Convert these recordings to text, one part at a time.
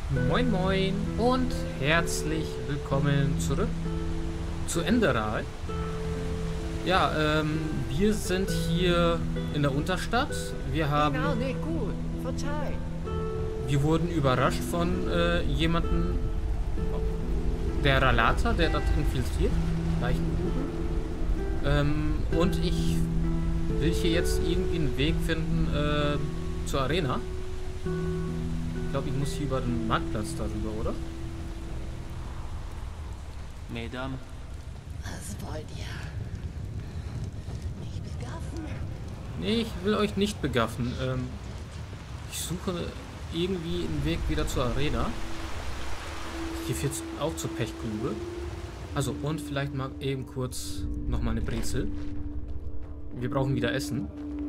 Moin Moin und herzlich willkommen zurück zu Enderal. Ja, wir sind hier in der Unterstadt. Genau, nicht gut. Verzeih. Wir wurden überrascht von jemandem, der Ralata, der das infiltriert. Und ich will hier jetzt irgendwie einen Weg finden zur Arena. Ich glaube, ich muss hier über den Marktplatz darüber, oder? Mesdames, Was wollt ihr? Nicht begaffen? Nee, ich will euch nicht begaffen. Ich suche irgendwie einen Weg wieder zur Arena. Hier führt auch zur Pechgrube. Also, und vielleicht mal eben kurz nochmal eine Brezel. Wir brauchen wieder Essen.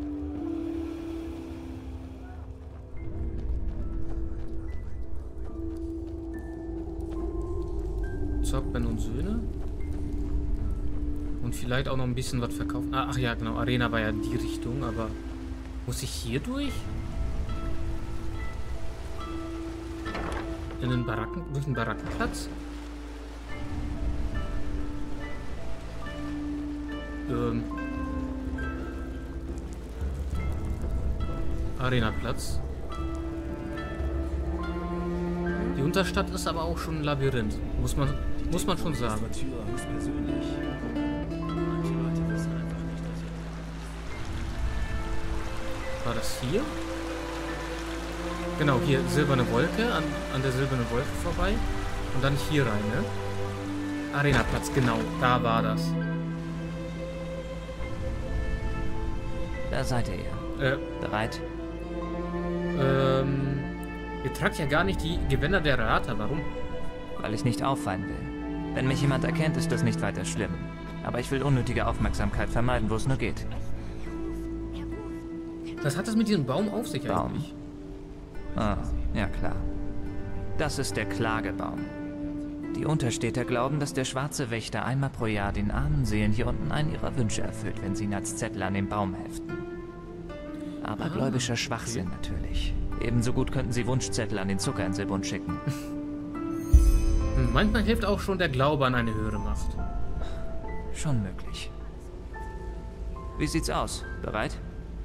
Zockben und Söhne. Und vielleicht auch noch ein bisschen was verkaufen. Ach ja, genau. Arena war ja die Richtung, aber muss ich hier durch? In den Baracken, durch den Barackenplatz? Arenaplatz. Die Unterstadt ist aber auch schon ein Labyrinth. Muss man schon sagen. War das hier? Genau, hier silberne Wolke, an der silbernen Wolke vorbei. Und dann hier rein, ne? Arenaplatz, genau, da war das. da seid ihr. Bereit? Ihr tragt ja gar nicht die Gewänder der Rata, warum? Weil ich nicht auffallen will. Wenn mich jemand erkennt, ist das nicht weiter schlimm. Aber ich will unnötige Aufmerksamkeit vermeiden, wo es nur geht. Was hat das mit diesem Baum auf sich Baum? eigentlich? Ah, ja klar. Das ist der Klagebaum. Die Unterstädter glauben, dass der schwarze Wächter einmal pro Jahr den armen Seelen hier unten einen ihrer Wünsche erfüllt, wenn sie ihn als Zettel an den Baum heften. Aber gläubischer Schwachsinn natürlich. Ebenso gut könnten sie Wunschzettel an den Zuckerinselbund schicken. Manchmal hilft auch schon der Glaube an eine höhere Macht. Schon möglich. Wie sieht's aus? Bereit?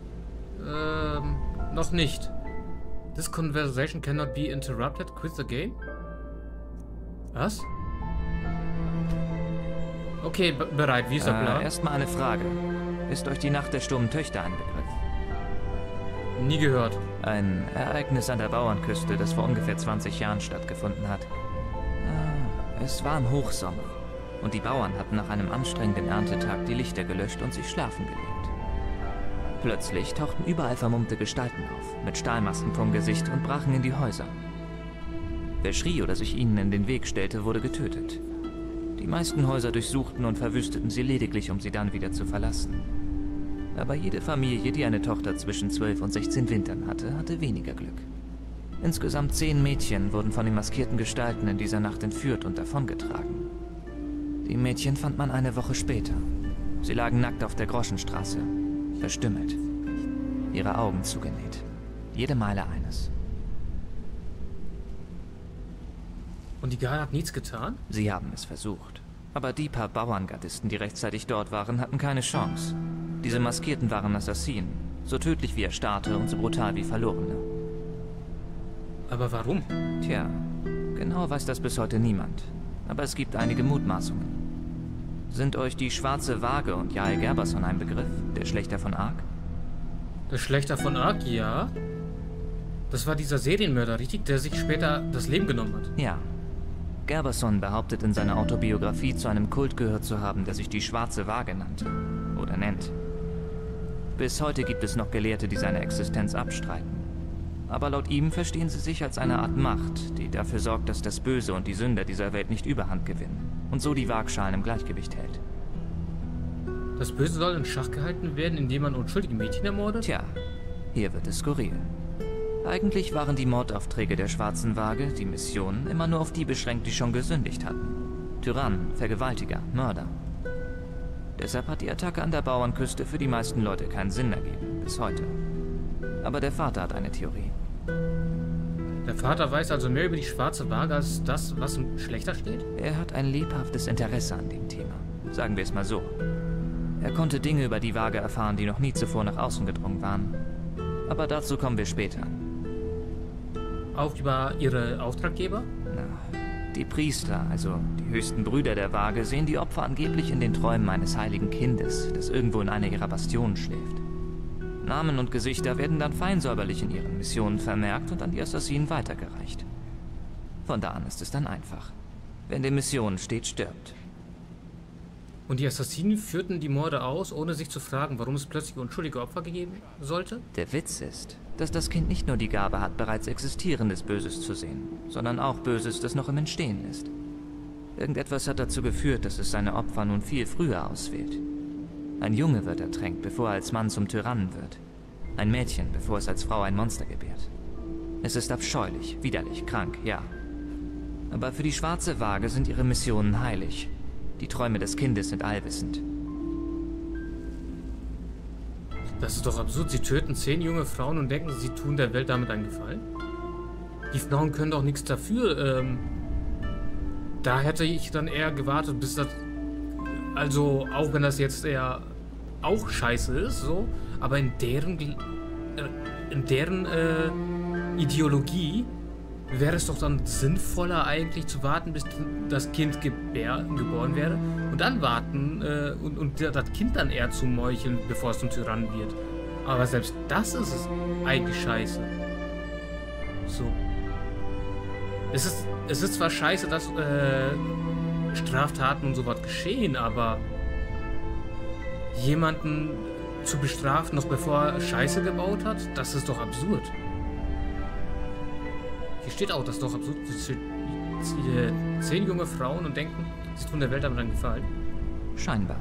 Noch nicht. This conversation cannot be interrupted. Quit the game? Was? Okay, bereit. Wie ist der Plan? Erstmal eine Frage. Ist euch die Nacht der stummen Töchter ein Begriff? Nie gehört. Ein Ereignis an der Bauernküste, das vor ungefähr 20 Jahren stattgefunden hat. Es war ein Hochsommer und die Bauern hatten nach einem anstrengenden Erntetag die Lichter gelöscht und sich schlafen gelegt. Plötzlich tauchten überall vermummte Gestalten auf, mit Stahlmasken vom Gesicht und brachen in die Häuser. Wer schrie oder sich ihnen in den Weg stellte, wurde getötet. Die meisten Häuser durchsuchten und verwüsteten sie lediglich, um sie dann wieder zu verlassen. Aber jede Familie, die eine Tochter zwischen 12 und 16 Wintern hatte, hatte weniger Glück. Insgesamt 10 Mädchen wurden von den maskierten Gestalten in dieser Nacht entführt und davongetragen. Die Mädchen fand man eine Woche später. Sie lagen nackt auf der Groschenstraße, verstümmelt, ihre Augen zugenäht. Jede Meile eines. Und die Garde hat nichts getan? Sie haben es versucht. Aber die paar Bauerngardisten, die rechtzeitig dort waren, hatten keine Chance. Diese Maskierten waren Assassinen. So tödlich wie Erstarrte und so brutal wie Verlorene. Aber warum? Tja, genau weiß das bis heute niemand. Aber es gibt einige Mutmaßungen. Sind euch die Schwarze Waage und Jael Gerberson ein Begriff? Der Schlächter von Ark? Der Schlächter von Ark, ja. Das war dieser Serienmörder, richtig? Der sich später das Leben genommen hat. Ja. Gerberson behauptet in seiner Autobiografie, zu einem Kult gehört zu haben, der sich die Schwarze Waage nannte. Oder nennt. Bis heute gibt es noch Gelehrte, die seine Existenz abstreiten. Aber laut ihm verstehen sie sich als eine Art Macht, die dafür sorgt, dass das Böse und die Sünder dieser Welt nicht Überhand gewinnen und so die Waagschalen im Gleichgewicht hält. Das Böse soll in Schach gehalten werden, indem man unschuldige Mädchen ermordet? Tja, hier wird es skurril. Eigentlich waren die Mordaufträge der Schwarzen Waage, die Missionen, immer nur auf die beschränkt, die schon gesündigt hatten. Tyrannen, Vergewaltiger, Mörder. Deshalb hat die Attacke an der Bauernküste für die meisten Leute keinen Sinn ergeben, bis heute. Aber der Vater hat eine Theorie. Der Vater weiß also mehr über die schwarze Waage als das, was im Schlechter steht? Er hat ein lebhaftes Interesse an dem Thema. Sagen wir es mal so. Er konnte Dinge über die Waage erfahren, die noch nie zuvor nach außen gedrungen waren. Aber dazu kommen wir später. Auch über ihre Auftraggeber? Na, die Priester, also die höchsten Brüder der Waage, sehen die Opfer angeblich in den Träumen eines heiligen Kindes, das irgendwo in einer ihrer Bastionen schläft. Namen und Gesichter werden dann fein säuberlich in ihren Missionen vermerkt und an die Assassinen weitergereicht. Von da an ist es dann einfach. Wer in den Missionen steht, stirbt. Und die Assassinen führten die Morde aus, ohne sich zu fragen, warum es plötzlich unschuldige Opfer gegeben sollte? Der Witz ist, dass das Kind nicht nur die Gabe hat, bereits existierendes Böses zu sehen, sondern auch Böses, das noch im Entstehen ist. Irgendetwas hat dazu geführt, dass es seine Opfer nun viel früher auswählt. Ein Junge wird ertränkt, bevor er als Mann zum Tyrannen wird. Ein Mädchen, bevor es als Frau ein Monster gebärt. Es ist abscheulich, widerlich, krank, ja. Aber für die schwarze Waage sind ihre Missionen heilig. Die Träume des Kindes sind allwissend. Das ist doch absurd. Sie töten 10 junge Frauen und denken, sie tun der Welt damit einen Gefallen? Die Frauen können doch nichts dafür. Da hätte ich dann eher gewartet, bis das... Also, auch wenn das jetzt eher auch scheiße ist, so, aber in deren Ideologie wäre es doch dann sinnvoller eigentlich zu warten, bis das Kind geboren wäre und dann warten und das Kind dann eher zu meucheln, bevor es zum Tyrannen wird. Aber selbst das ist es eigentlich scheiße. So. Es ist zwar scheiße, dass Straftaten und sowas geschehen, aber jemanden zu bestrafen, noch bevor er Scheiße gebaut hat, das ist doch absurd. Hier steht auch, das ist doch absurd. 10 junge Frauen und denken, sie tun der Welt damit einen Gefallen. Scheinbar.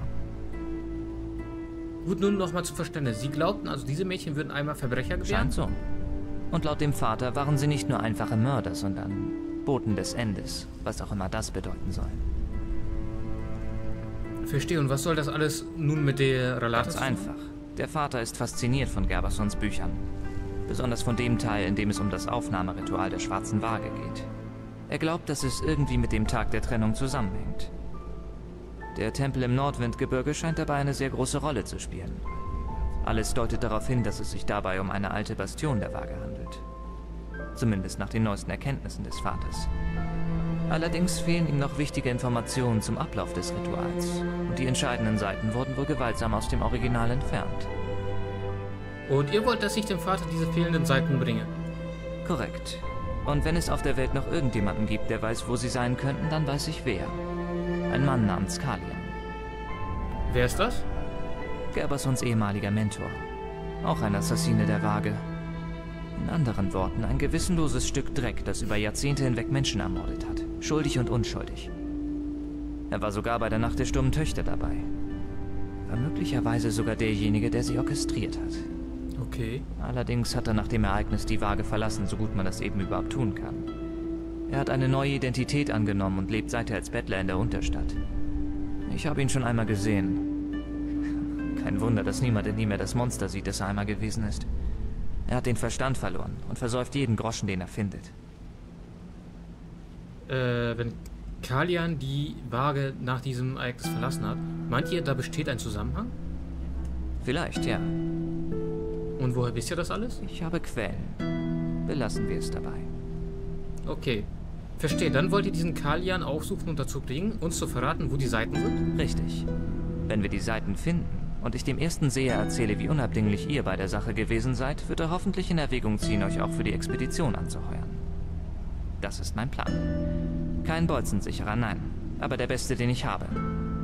Gut, nun nochmal zu Verständnis. Sie glaubten also, diese Mädchen würden einmal Verbrecher gewähren? Scheint so. Und laut dem Vater waren sie nicht nur einfache Mörder, sondern Boten des Endes, was auch immer das bedeuten soll. Verstehe. Und was soll das alles nun mit der Relatus tun? Einfach. Der Vater ist fasziniert von Gerbersons Büchern. Besonders von dem Teil, in dem es um das Aufnahmeritual der schwarzen Waage geht. Er glaubt, dass es irgendwie mit dem Tag der Trennung zusammenhängt. Der Tempel im Nordwindgebirge scheint dabei eine sehr große Rolle zu spielen. Alles deutet darauf hin, dass es sich dabei um eine alte Bastion der Waage handelt. Zumindest nach den neuesten Erkenntnissen des Vaters. Allerdings fehlen ihm noch wichtige Informationen zum Ablauf des Rituals. Und die entscheidenden Seiten wurden wohl gewaltsam aus dem Original entfernt. Und ihr wollt, dass ich dem Vater diese fehlenden Seiten bringe? Korrekt. Und wenn es auf der Welt noch irgendjemanden gibt, der weiß, wo sie sein könnten, dann weiß ich wer. Ein Mann namens Kalian. Wer ist das? Gerbersons ehemaliger Mentor. Auch ein Assassine der Waage. In anderen Worten, ein gewissenloses Stück Dreck, das über Jahrzehnte hinweg Menschen ermordet hat. Schuldig und unschuldig. Er war sogar bei der Nacht der stummen Töchter dabei. War möglicherweise sogar derjenige, der sie orchestriert hat. Okay. Allerdings hat er nach dem Ereignis die Waage verlassen, so gut man das eben überhaupt tun kann. Er hat eine neue Identität angenommen und lebt seither als Bettler in der Unterstadt. Ich habe ihn schon einmal gesehen. Kein Wunder, dass niemand in ihm mehr das Monster sieht, das er einmal gewesen ist. Er hat den Verstand verloren und versäuft jeden Groschen, den er findet. Wenn Kalian die Waage nach diesem Ereignis verlassen hat, meint ihr, da besteht ein Zusammenhang? Vielleicht, ja. Und woher wisst ihr das alles? Ich habe Quellen. Belassen wir es dabei. Okay. Verstehe, dann wollt ihr diesen Kalian aufsuchen und dazu bringen, uns zu verraten, wo die Seiten sind? Richtig. Wenn wir die Seiten finden und ich dem ersten Seher erzähle, wie unabdinglich ihr bei der Sache gewesen seid, wird er hoffentlich in Erwägung ziehen, euch auch für die Expedition anzuheuern. Das ist mein Plan. Kein bolzensicherer, nein. Aber der beste, den ich habe.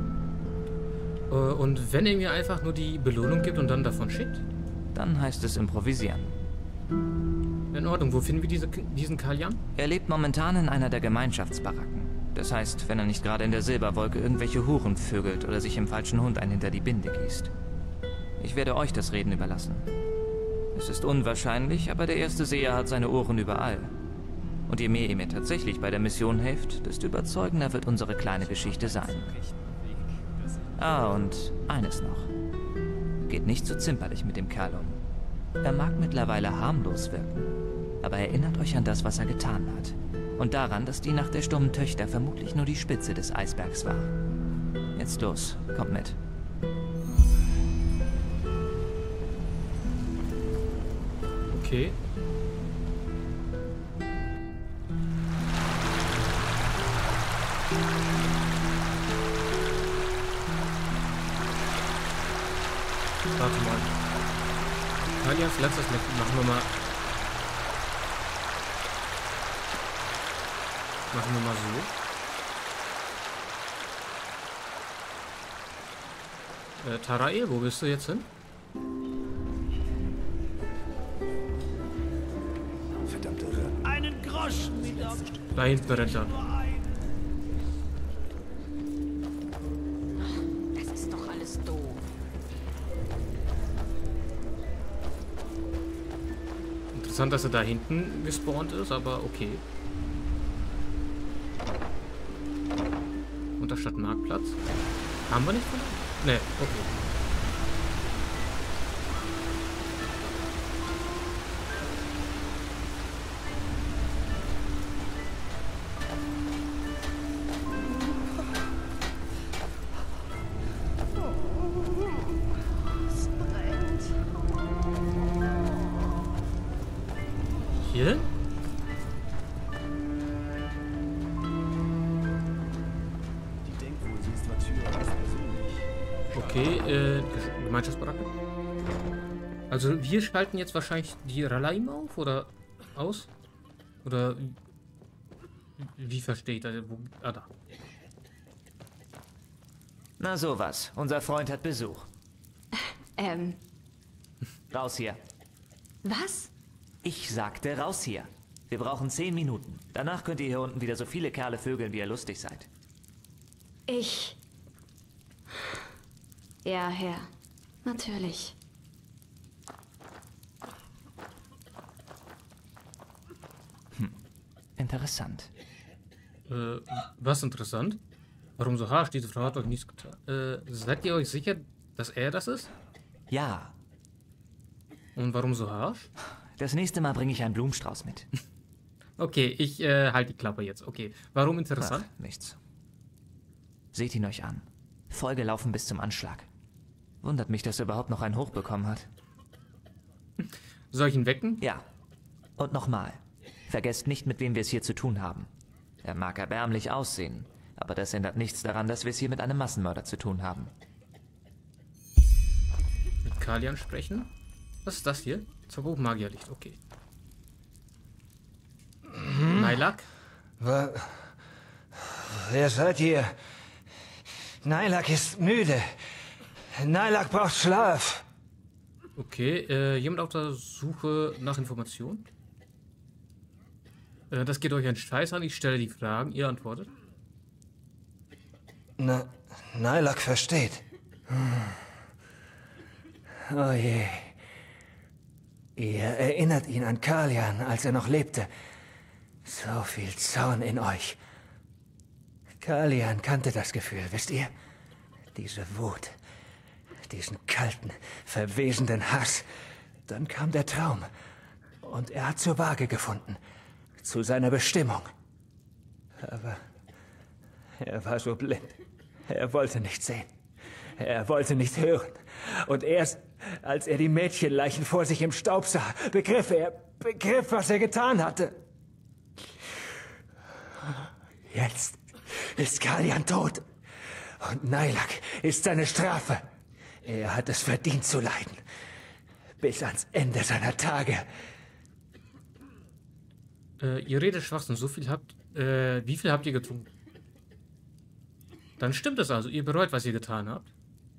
Und wenn er mir einfach nur die Belohnung gibt und dann davon schickt? Dann heißt es improvisieren. In Ordnung. Wo finden wir diesen Kalian? Er lebt momentan in einer der Gemeinschaftsbaracken. Das heißt, wenn er nicht gerade in der Silberwolke irgendwelche Huren vögelt oder sich im falschen Hund einen hinter die Binde gießt. Ich werde euch das Reden überlassen. Es ist unwahrscheinlich, aber der erste Seher hat seine Ohren überall. Und je mehr ihr mir tatsächlich bei der Mission helft, desto überzeugender wird unsere kleine Geschichte sein. Ah, und eines noch. Geht nicht so zimperlich mit dem Kerl um. Er mag mittlerweile harmlos wirken, Aber erinnert euch an das, was er getan hat. Und daran, dass die Nacht der stummen Töchter vermutlich nur die Spitze des Eisbergs war. Jetzt los, kommt mit. Okay. Warte mal. Kalians letztes Mittel machen wir mal. Machen wir mal so. Tarae, wo bist du jetzt hin? Verdammte Irre. Einen Groschen mit auf. Da hinten brennt er. Das ist doch alles doof. Interessant, dass er da hinten gespawnt ist, aber okay. Unterstadt Marktplatz. Haben wir nicht von? Ne, okay. Es brennt. Hier? Die denkt wohl, sie ist Natur ganz persönlich. Okay, Gemeinschaftsbaracke. Also wir schalten jetzt wahrscheinlich die Ralaim auf oder aus? Oder wie versteht er? Ah, da. Na sowas, unser Freund hat Besuch. Raus hier. Was? Ich sagte raus hier. Wir brauchen 10 Minuten. Danach könnt ihr hier unten wieder so viele Kerle vögeln, wie ihr lustig seid. Ja, Herr. Natürlich. Interessant. Was interessant? Warum so harsch? Diese Frau hat euch nichts getan. Seid ihr euch sicher, dass er das ist? Ja, Und warum so harsch? das nächste Mal bringe ich einen Blumenstrauß mit. Okay, ich halte die Klappe jetzt. Okay, warum interessant? Ach, nichts. Seht ihn euch an. Vollgelaufen bis zum Anschlag. Wundert mich, dass er überhaupt noch einen Hoch bekommen hat. Soll ich ihn wecken? Ja. Und nochmal. Vergesst nicht, mit wem wir es hier zu tun haben. Er mag erbärmlich aussehen, aber das ändert nichts daran, dass wir es hier mit einem Massenmörder zu tun haben. Mit Kalian sprechen? Was ist das hier? Zauberbuch Magierlicht, okay. Nailak? Wer seid ihr? Nailak ist müde. Nailak braucht Schlaf. Okay, jemand auf der Suche nach Informationen? Das geht euch einen Scheiß an, ich stelle die Fragen, ihr antwortet. Nailak versteht. Oh je. Ihr erinnert ihn an Kalian, als er noch lebte. So viel Zorn in euch. Kalian kannte das Gefühl, wisst ihr? Diese Wut, diesen kalten, verwesenden Hass. Dann kam der Traum und er hat zur Waage gefunden, zu seiner Bestimmung. Aber er war so blind. Er wollte nicht sehen. Er wollte nicht hören. Und erst als er die Mädchenleichen vor sich im Staub sah, begriff, was er getan hatte. Jetzt ist Kalian tot. Und Nailak ist seine Strafe. Er hat es verdient zu leiden. Bis ans Ende seiner Tage. Ihr redet Schwachsinn, so viel habt... wie viel habt ihr getrunken? Dann stimmt es also, ihr bereut, was ihr getan habt.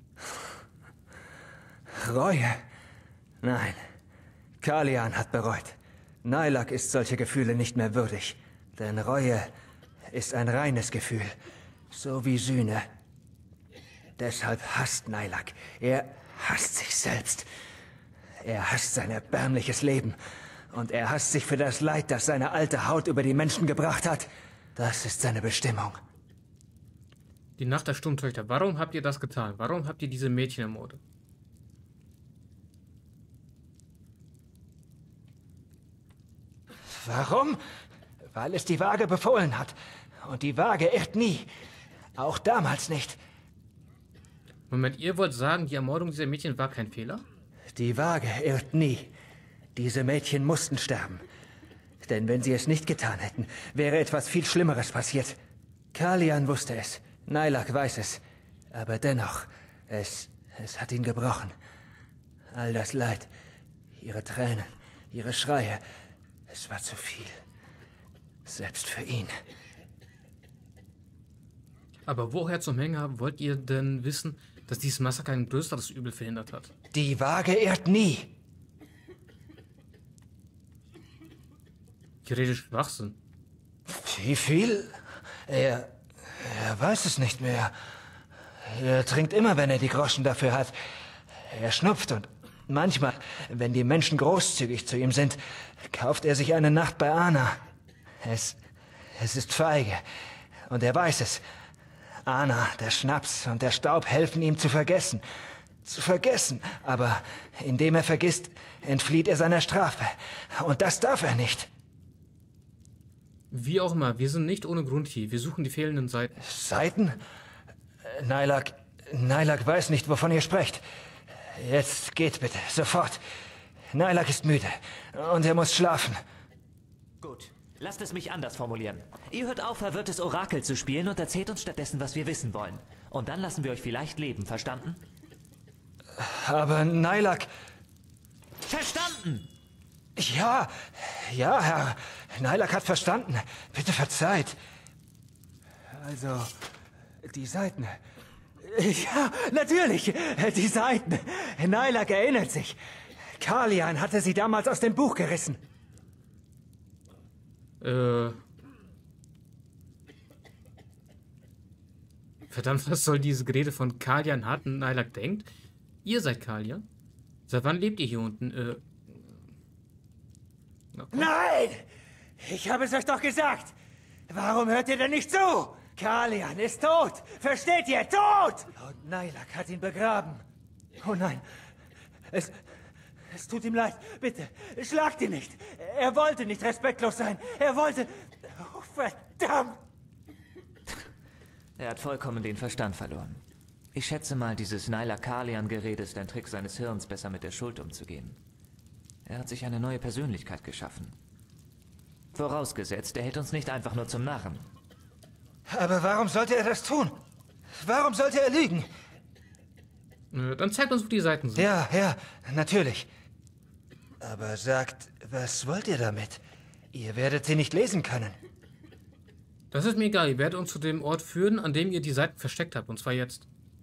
Reue? Nein. Kalian hat bereut. Nailak ist solche Gefühle nicht mehr würdig. Denn Reue ist ein reines Gefühl. So wie Sühne. Deshalb hasst Nailak. Er hasst sich selbst. Er hasst sein erbärmliches Leben. Und er hasst sich für das Leid, das seine alte Haut über die Menschen gebracht hat. Das ist seine Bestimmung. Die Nacht der Sturmtöchter, warum habt ihr das getan? Warum habt ihr diese Mädchen ermordet? Warum? Weil es die Waage befohlen hat. Und die Waage irrt nie. Auch damals nicht. Moment, ihr wollt sagen, die Ermordung dieser Mädchen war kein Fehler? Die Waage irrt nie. Diese Mädchen mussten sterben. Denn wenn sie es nicht getan hätten, wäre etwas viel Schlimmeres passiert. Kalian wusste es. Nailak weiß es. Aber dennoch, es hat ihn gebrochen. All das Leid, ihre Tränen, ihre Schreie, es war zu viel. Selbst für ihn. Aber woher zum Henker wollt ihr denn wissen, dass dieses Massaker ein größeres Übel verhindert hat? Die Waage irrt nie. Ich rede Schwachsinn. Wie viel? Er weiß es nicht mehr. Er trinkt immer, wenn er die Groschen dafür hat. Er schnupft und manchmal, wenn die Menschen großzügig zu ihm sind, kauft er sich eine Nacht bei Anna. Es ist feige. Und er weiß es. Anna, der Schnaps und der Staub helfen ihm zu vergessen. Zu vergessen. Aber indem er vergisst, entflieht er seiner Strafe. Und das darf er nicht. Wie auch immer, wir sind nicht ohne Grund hier. Wir suchen die fehlenden Seiten. Seiten? Nailak weiß nicht, wovon ihr sprecht. Jetzt geht bitte, sofort. Nailak ist müde und er muss schlafen. Gut, lasst es mich anders formulieren. Ihr hört auf, verwirrtes Orakel zu spielen und erzählt uns stattdessen, was wir wissen wollen. Und dann lassen wir euch vielleicht leben, verstanden? Aber Nailak... Verstanden! Ja, Herr. Nailak hat verstanden. Bitte verzeiht. Also, die Seiten. Ja, natürlich, die Seiten. Nailak erinnert sich. Kalian hatte sie damals aus dem Buch gerissen. Verdammt, was soll diese Gerede von Kalian hatten? Nailak denkt. Ihr seid Kalian? Seit wann lebt ihr hier unten? Nein! Ich habe es euch doch gesagt! Warum hört ihr denn nicht zu? Kalian ist tot! Versteht ihr? Tot! Und Nailak hat ihn begraben. Oh nein. Es tut ihm leid. Bitte, schlagt ihn nicht. Er wollte nicht respektlos sein. Er wollte... Oh, verdammt! Er hat vollkommen den Verstand verloren. Ich schätze mal, dieses Nailak-Kalian-Gerede ist ein Trick seines Hirns, besser mit der Schuld umzugehen. Er hat sich eine neue Persönlichkeit geschaffen. Vorausgesetzt, er hält uns nicht einfach nur zum Narren. Aber warum sollte er das tun? Warum sollte er lügen? Dann zeigt uns, wo die Seiten sind. Ja, natürlich. Aber sagt, was wollt ihr damit? Ihr werdet sie nicht lesen können. Das ist mir egal. Ihr werdet uns zu dem Ort führen, an dem ihr die Seiten versteckt habt. Und zwar jetzt.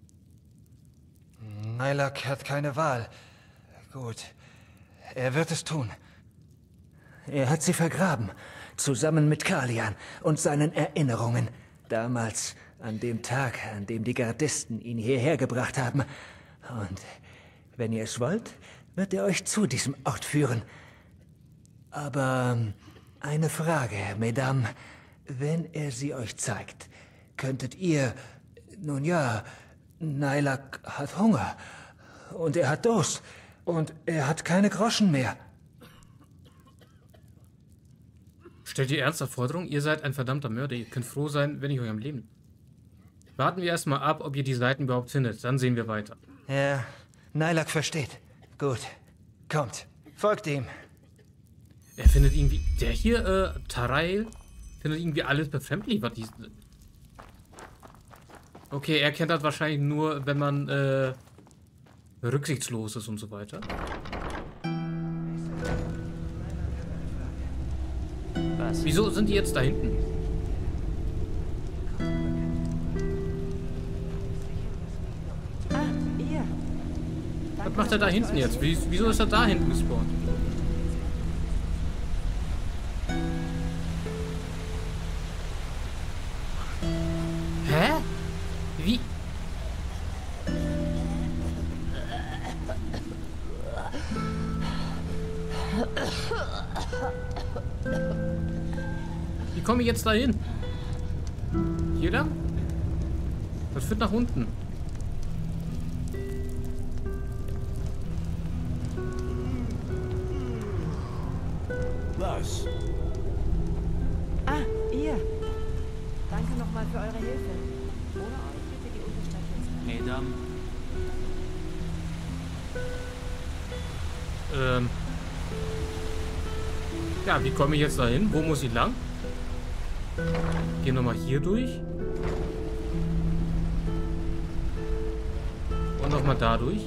Nailak hat keine Wahl. Gut. Er wird es tun. Er hat sie vergraben. Zusammen mit Kalian und seinen Erinnerungen. Damals, an dem Tag, an dem die Gardisten ihn hierher gebracht haben. Und wenn ihr es wollt, wird er euch zu diesem Ort führen. Aber eine Frage, Mesdames. Wenn er sie euch zeigt, könntet ihr... Nun ja, Nailak hat Hunger. Und er hat Durst. Und er hat keine Groschen mehr. Stellt ihr ernsthaft Forderungen? Ihr seid ein verdammter Mörder. Ihr könnt froh sein, wenn ich euch am Leben. Warten wir erstmal ab, ob ihr die Seiten überhaupt findet. Dann sehen wir weiter. Ja, Nailak versteht. Gut. Kommt. Folgt ihm. Er findet irgendwie... Der hier, Tarail, findet irgendwie alles befremdlich, was die... Okay, er kennt das wahrscheinlich nur, wenn man, rücksichtslos ist und so weiter. Was? Wieso sind die jetzt da hinten? Ihr. Was macht er da hinten jetzt? Wieso ist er da hinten gespawnt? Hä? Wie? Wie komme ich jetzt da hin? Hier lang? Das führt nach unten. Was? nochmal für eure Hilfe. Ohne euch hätte die Unterstadt jetzt... Mesdames, Ja, wie komme ich jetzt dahin? Wo muss ich lang? Gehen wir mal hier durch. Und nochmal da durch.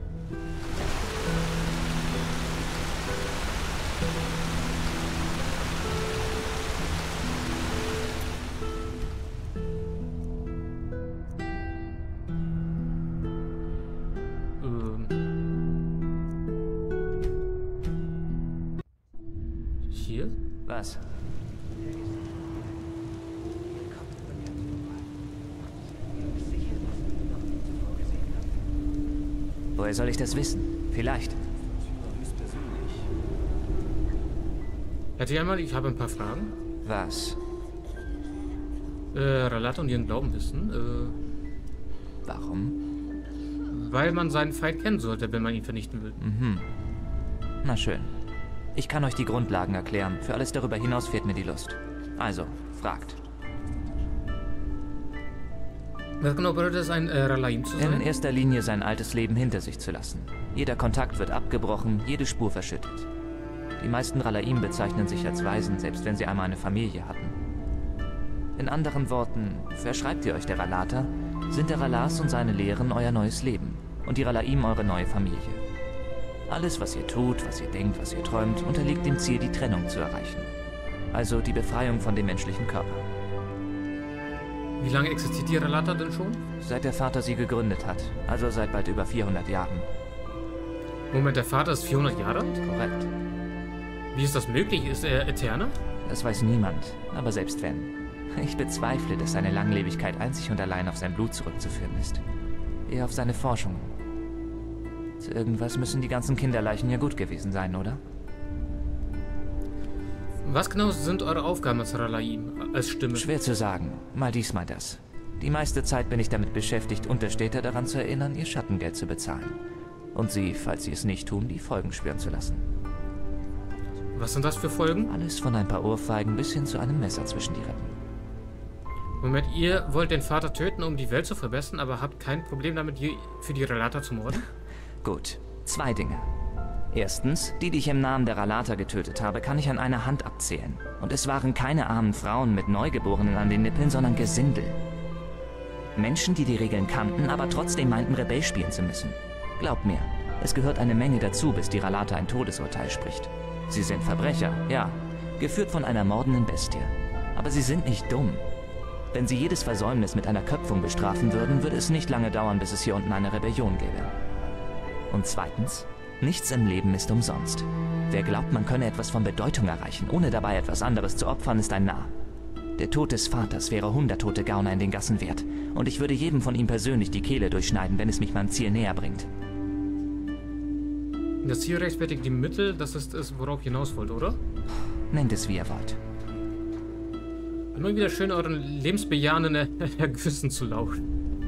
Hier? was? Woher soll ich das wissen? Vielleicht. Höchstpersönlich. Hätte ich einmal, ich habe ein paar Fragen. Was? Ralata und ihren Glauben wissen. Warum? Weil man seinen Feind kennen sollte, wenn man ihn vernichten will. Na schön. Ich kann euch die Grundlagen erklären. Für alles darüber hinaus fehlt mir die Lust. Also, fragt. Was genau bedeutet es, ein Ralaim zu sein? In erster Linie sein altes Leben hinter sich zu lassen. Jeder Kontakt wird abgebrochen, jede Spur verschüttet. Die meisten Ralaim bezeichnen sich als Waisen, selbst wenn sie einmal eine Familie hatten. In anderen Worten, verschreibt ihr euch der Ralata, sind der Ralas und seine Lehren euer neues Leben und die Ralaim eure neue Familie. Alles, was ihr tut, was ihr denkt, was ihr träumt, unterliegt dem Ziel, die Trennung zu erreichen. Also die Befreiung von dem menschlichen Körper. Wie lange existiert die Ralata denn schon? Seit der Vater sie gegründet hat, also seit bald über 400 Jahren. Moment, der Vater ist 400 Jahre alt? Korrekt. Wie ist das möglich? Ist er Eterner? Das weiß niemand, aber selbst wenn. Ich bezweifle, dass seine Langlebigkeit einzig und allein auf sein Blut zurückzuführen ist. Eher auf seine Forschung. Zu irgendwas müssen die ganzen Kinderleichen ja gut gewesen sein, oder? Was genau sind eure Aufgaben als Ralaim, als Stimme? Schwer zu sagen. Mal dies, mal das. Die meiste Zeit bin ich damit beschäftigt, Unterstädter daran zu erinnern, ihr Schattengeld zu bezahlen. Und sie, falls sie es nicht tun, die Folgen spüren zu lassen. Was sind das für Folgen? Alles von ein paar Ohrfeigen bis hin zu einem Messer zwischen die Rippen. Moment, ihr wollt den Vater töten, um die Welt zu verbessern, aber habt kein Problem damit, für die Ralata zu morden? Gut, 2 Dinge. Erstens, die ich im Namen der Ralata getötet habe, kann ich an einer Hand abzählen. Und es waren keine armen Frauen mit Neugeborenen an den Nippeln, sondern Gesindel. Menschen, die die Regeln kannten, aber trotzdem meinten, Rebell spielen zu müssen. Glaubt mir, es gehört eine Menge dazu, bis die Ralata ein Todesurteil spricht. Sie sind Verbrecher, ja, geführt von einer mordenden Bestie. Aber sie sind nicht dumm. Wenn sie jedes Versäumnis mit einer Köpfung bestrafen würden, würde es nicht lange dauern, bis es hier unten eine Rebellion gäbe. Und zweitens, nichts im Leben ist umsonst. Wer glaubt, man könne etwas von Bedeutung erreichen, ohne dabei etwas anderes zu opfern, ist ein Narr. Der Tod des Vaters wäre 100 tote Gauner in den Gassen wert. Und ich würde jedem von ihm persönlich die Kehle durchschneiden, wenn es mich meinem Ziel näher bringt. Das Ziel rechtfertigt die Mittel, das ist es, worauf ihr hinaus wollt, oder? Nennt es, wie ihr wollt. Immer wieder schön, euren lebensbejahenden Gewissen zu lauschen.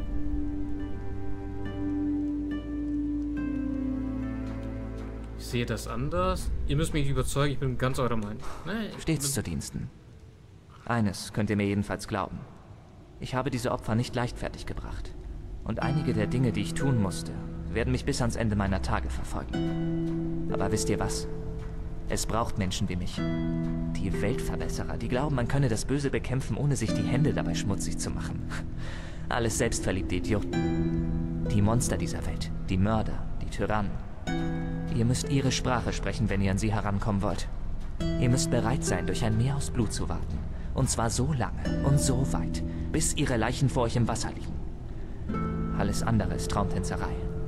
Ich sehe das anders. Ihr müsst mich überzeugen, ich bin ganz eurer Meinung. Stets zu Diensten. Eines könnt ihr mir jedenfalls glauben. Ich habe diese Opfer nicht leichtfertig gebracht. Und einige der Dinge, die ich tun musste, werden mich bis ans Ende meiner Tage verfolgen. Aber wisst ihr was? Es braucht Menschen wie mich. Die Weltverbesserer, die glauben, man könne das Böse bekämpfen, ohne sich die Hände dabei schmutzig zu machen. Alles selbstverliebte Idioten. Die Monster dieser Welt, die Mörder, die Tyrannen. Ihr müsst ihre Sprache sprechen, wenn ihr an sie herankommen wollt. Ihr müsst bereit sein, durch ein Meer aus Blut zu warten. Und zwar so lange und so weit, bis ihre Leichen vor euch im Wasser liegen. Alles andere ist Traumtänzerei.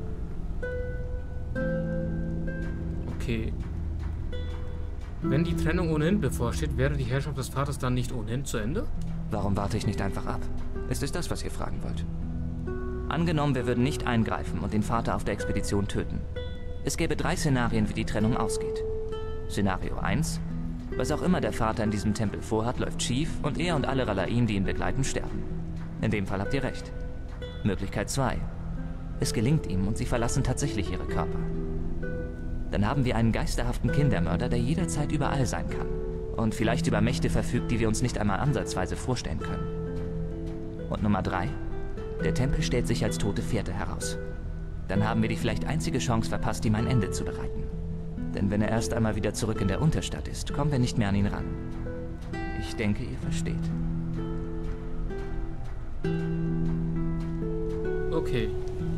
Okay. Wenn die Trennung ohnehin bevorsteht, wäre die Herrschaft des Vaters dann nicht ohnehin zu Ende? Warum warte ich nicht einfach ab? Ist es das, was ihr fragen wollt? Angenommen, wir würden nicht eingreifen und den Vater auf der Expedition töten. Es gäbe 3 Szenarien, wie die Trennung ausgeht. Szenario 1: Was auch immer der Vater in diesem Tempel vorhat, läuft schief und er und alle Ralaim, die ihn begleiten, sterben. In dem Fall habt ihr recht. Möglichkeit 2: Es gelingt ihm und sie verlassen tatsächlich ihre Körper. Dann haben wir einen geisterhaften Kindermörder, der jederzeit überall sein kann und vielleicht über Mächte verfügt, die wir uns nicht einmal ansatzweise vorstellen können. Und Nummer 3, der Tempel stellt sich als tote Fährte heraus. Dann haben wir die vielleicht einzige Chance verpasst, ihm ein Ende zu bereiten. Denn wenn er erst einmal wieder zurück in der Unterstadt ist, kommen wir nicht mehr an ihn ran. Ich denke, ihr versteht. Okay.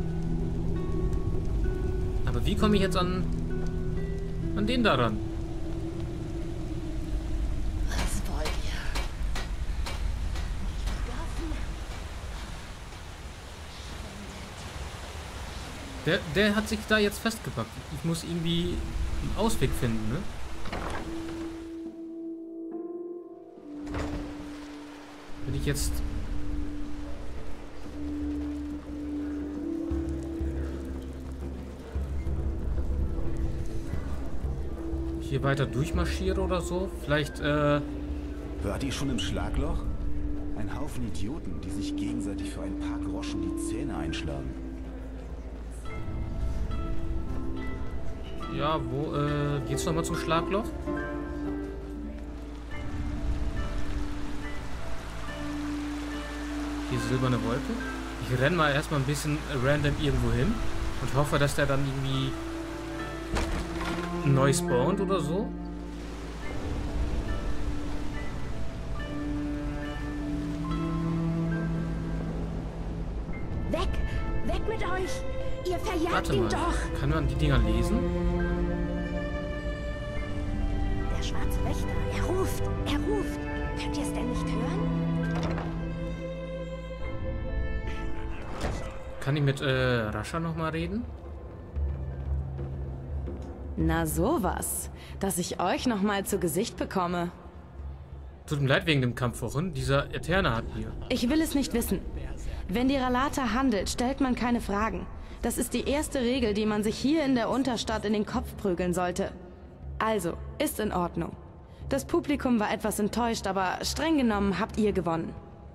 Aber wie komme ich jetzt an den daran? Was wollt ihr? Der hat sich da jetzt festgepackt. Ich muss irgendwie einen Ausweg finden, ne? Wenn ich jetzt... hier weiter durchmarschiere oder so? Vielleicht, Wart ihr schon im Schlagloch? Ein Haufen Idioten, die sich gegenseitig für ein paar Groschen die Zähne einschlagen. ja, wo, geht's nochmal zum Schlagloch? Hier silberne Wolke. Ich renne mal erstmal ein bisschen random irgendwo hin und hoffe, dass der dann irgendwie neu spawnt oder so. Weg! Weg mit euch! Ihr verjagt Warte ihn mal, doch! kann man die Dinger lesen? Der schwarze Wächter, er ruft! Er ruft! Könnt ihr es denn nicht hören? Kann ich mit Rascha nochmal reden? Na sowas, dass ich euch noch mal zu Gesicht bekomme. Tut mir leid wegen dem Kampf vorhin. Dieser Eterna hat hier. Ich will es nicht wissen. Wenn die Rhalata handelt, stellt man keine Fragen. Das ist die erste Regel, die man sich hier in der Unterstadt in den Kopf prügeln sollte. Also, ist in Ordnung. Das Publikum war etwas enttäuscht, aber streng genommen habt ihr gewonnen.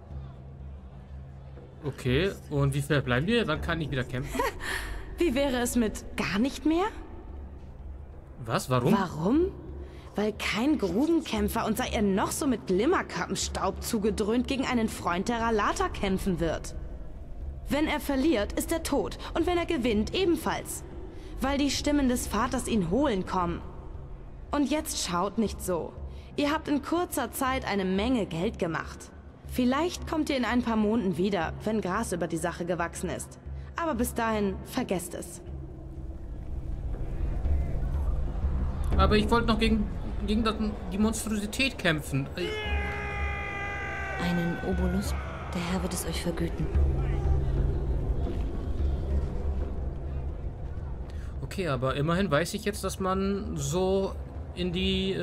Okay, und wie viel bleiben wir? Wann kann ich wieder kämpfen? Wie wäre es mit gar nicht mehr? Was? Warum? Warum? Weil kein Grubenkämpfer und sei er noch so mit Glimmerkappenstaub zugedröhnt gegen einen Freund der Rhalata kämpfen wird. Wenn er verliert, ist er tot. Und wenn er gewinnt, ebenfalls. Weil die Stimmen des Vaters ihn holen kommen. Und jetzt schaut nicht so. Ihr habt in kurzer Zeit eine Menge Geld gemacht. Vielleicht kommt ihr in ein paar Monaten wieder, wenn Gras über die Sache gewachsen ist. Aber bis dahin, vergesst es. Aber ich wollte noch gegen die Monstrosität kämpfen. Einen Obolus, der Herr wird es euch vergüten. Okay, aber immerhin weiß ich jetzt, dass man so in die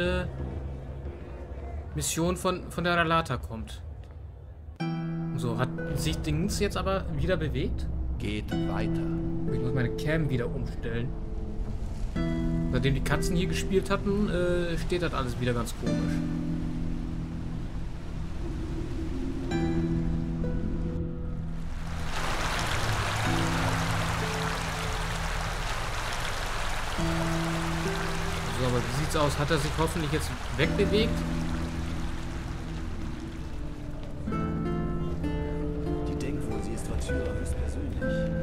Mission von der Rhalata kommt. So, hat sich Dings jetzt aber wieder bewegt? Geht weiter. Ich muss meine Cam wieder umstellen. Nachdem die Katzen hier gespielt hatten, steht das alles wieder ganz komisch. So, aber wie sieht's aus? Hat er sich hoffentlich jetzt wegbewegt? Die denkt wohl, sie ist Vatyra höchstpersönlich.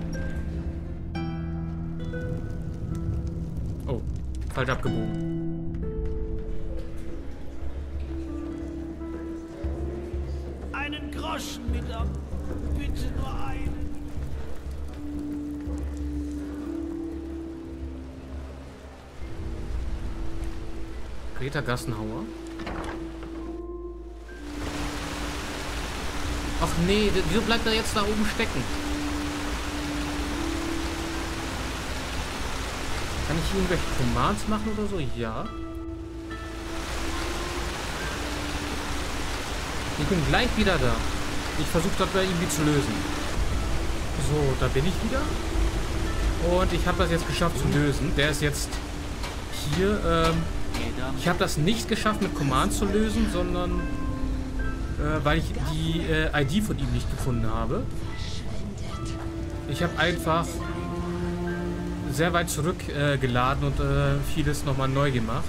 Oh, falsch abgebogen. Einen Groschen, Madame. Bitte nur einen. Greta Gassenhauer. Ach nee, wieso bleibt er jetzt da oben stecken? Kann ich hier irgendwelche Commands machen oder so? Ja. Ich bin gleich wieder da. Ich versuche das mal irgendwie zu lösen. So, da bin ich wieder. Und ich habe das jetzt geschafft zu lösen. Der ist jetzt hier. Ich habe das nicht geschafft mit Commands zu lösen, sondern weil ich die ID von ihm nicht gefunden habe. Ich habe einfach sehr weit zurückgeladen und vieles nochmal neu gemacht.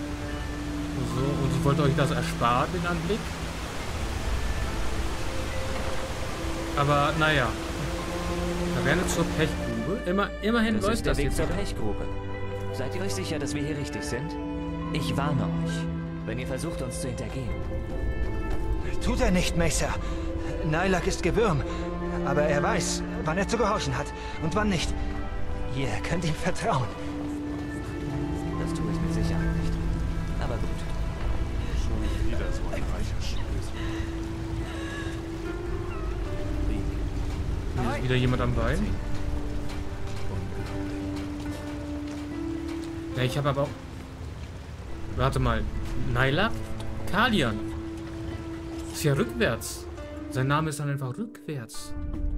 So, und ich wollte euch das ersparen, den Anblick. Aber naja. Taverne zur Pechgrube. Immerhin Das läuft ist der das Weg jetzt zur wieder. Pechgrube. Seid ihr euch sicher, dass wir hier richtig sind? Ich warne euch, wenn ihr versucht, uns zu hintergehen. Tut er nicht, Mesa. Nailak ist Gewürm. Aber er weiß, wann er zu gehorchen hat und wann nicht. Ihr könnt ihm vertrauen. Das tue ich mit Sicherheit nicht. Aber gut. Schon wieder so ein reicher Schnösel. Hier ist wieder jemand am Bein. Ja, ich habe aber auch... Warte mal. Nailak? Kalian. Ist ja rückwärts. Sein Name ist dann einfach rückwärts.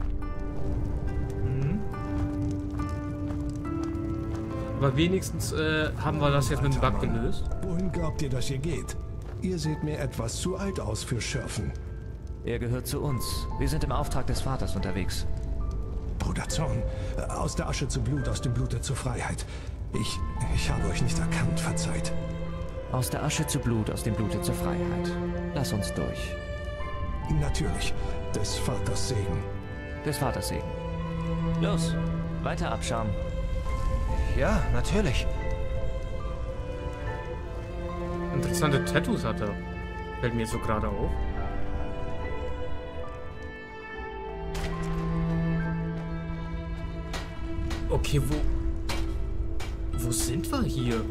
Aber wenigstens haben wir das jetzt mit dem Bug gelöst. Wohin glaubt ihr, dass ihr geht? Ihr seht mir etwas zu alt aus für Schürfen. Er gehört zu uns. Wir sind im Auftrag des Vaters unterwegs. Bruder Zorn, aus der Asche zu Blut, aus dem Blute zur Freiheit. Ich habe euch nicht erkannt, verzeiht. Aus der Asche zu Blut, aus dem Blute zur Freiheit. Lass uns durch. Natürlich, des Vaters Segen. Des Vaters Segen. Los, weiter abschauen. Ja, natürlich. Interessante Tattoos hat er. Fällt mir jetzt so gerade auf. Okay, wo sind wir hier?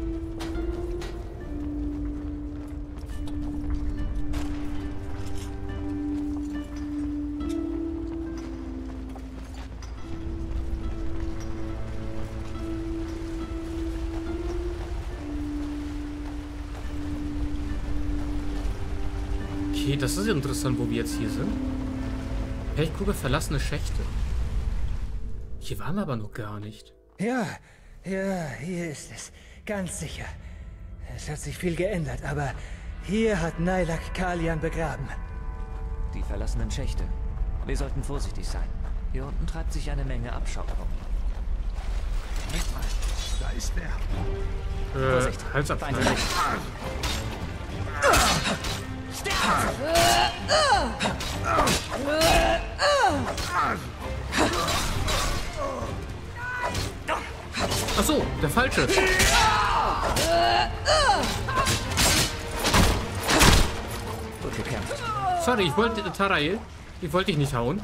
Okay, das ist interessant, wo wir jetzt hier sind. Pechgrube, verlassene Schächte. Hier waren wir aber noch gar nicht. Ja, hier ist es. Ganz sicher. Es hat sich viel geändert, aber hier hat Nailak Kalian begraben. Die verlassenen Schächte. Wir sollten vorsichtig sein. Hier unten treibt sich eine Menge Abschau herum. Moment mal, da ist er. Vorsicht, Halsabschneid. Feinde. Ach so, der falsche. Gut gekämpft. Sorry, ich wollte Tarail. Ich wollte dich nicht hauen.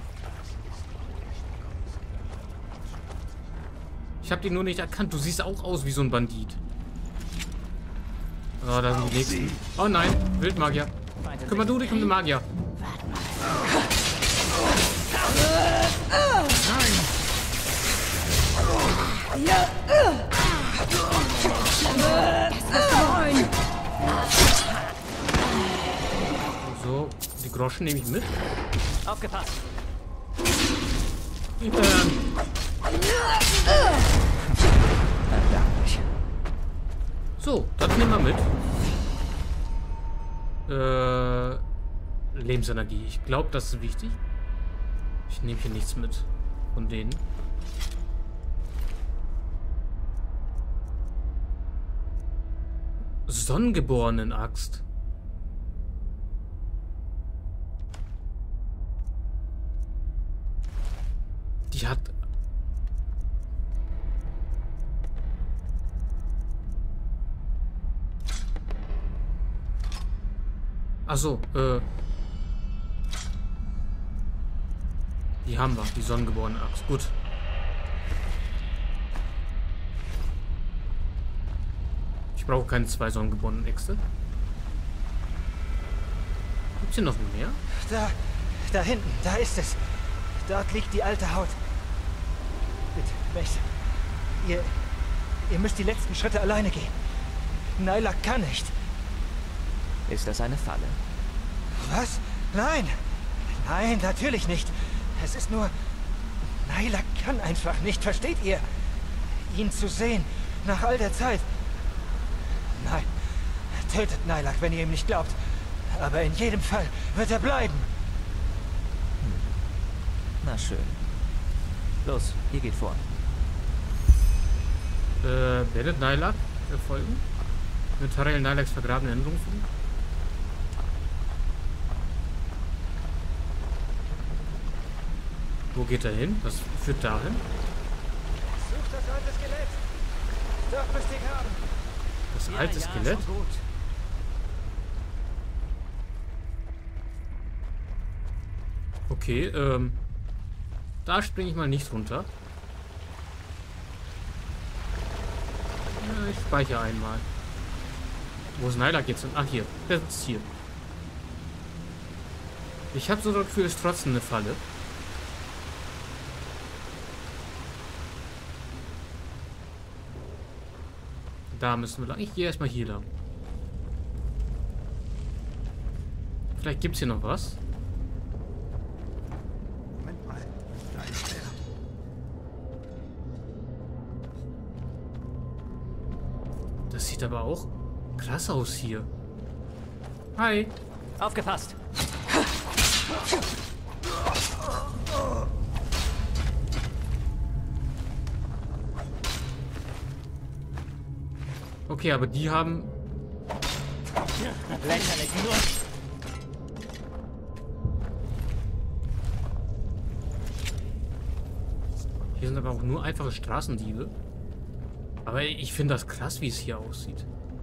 Ich habe dich nur nicht erkannt. Du siehst auch aus wie so ein Bandit. Oh, da sind die nächsten. Oh nein, Wildmagier. Kümmer du dich um den Magier. So, die Groschen nehme ich mit. Aufgepasst. Erbärmlich. So, das nehmen wir mit. Lebensenergie. Ich glaube, das ist wichtig. Ich nehme hier nichts mit von denen. Sonnengeborenen-Axt. Die hat... Achso, die haben wir, die sonnengeborene Axt. Gut. Ich brauche keine 2 sonnengeborenen Äxte. Gibt's hier noch mehr? Da hinten, da ist es. Dort liegt die alte Haut. Bitte, Mesa. Ihr müsst die letzten Schritte alleine gehen. Nailak kann nicht. Ist das eine Falle? Was? Nein! Nein, natürlich nicht. Es ist nur... Nailak kann einfach nicht, versteht ihr? Ihn zu sehen, nach all der Zeit. Nein, tötet Nailak, wenn ihr ihm nicht glaubt. Aber in jedem Fall wird er bleiben. Na schön. Los, ihr geht vor. Werdet Nailak folgen? Mit Tarail Nailaks vergrabene Änderungen finden? Wo geht er hin? Das führt dahin. Such das alte Skelett. Dort müsst ihr haben. Das alte Skelett? Schon gut. Okay, da springe ich mal nicht runter. Ja, ich speichere einmal. Wo ist Nyla jetzt hin? Ach, hier. Der sitzt hier. Ich habe so das Gefühl, es ist trotzdem eine Falle. Da müssen wir lang. Ich gehe erstmal hier lang. Vielleicht gibt es hier noch was. Moment mal, da ist er. Das sieht aber auch krass aus hier. Hi. Aufgepasst. Okay, aber die haben... Lächerlich, nur... Hier sind aber auch nur einfache Straßendiebe. Aber ich finde das krass, wie es hier aussieht.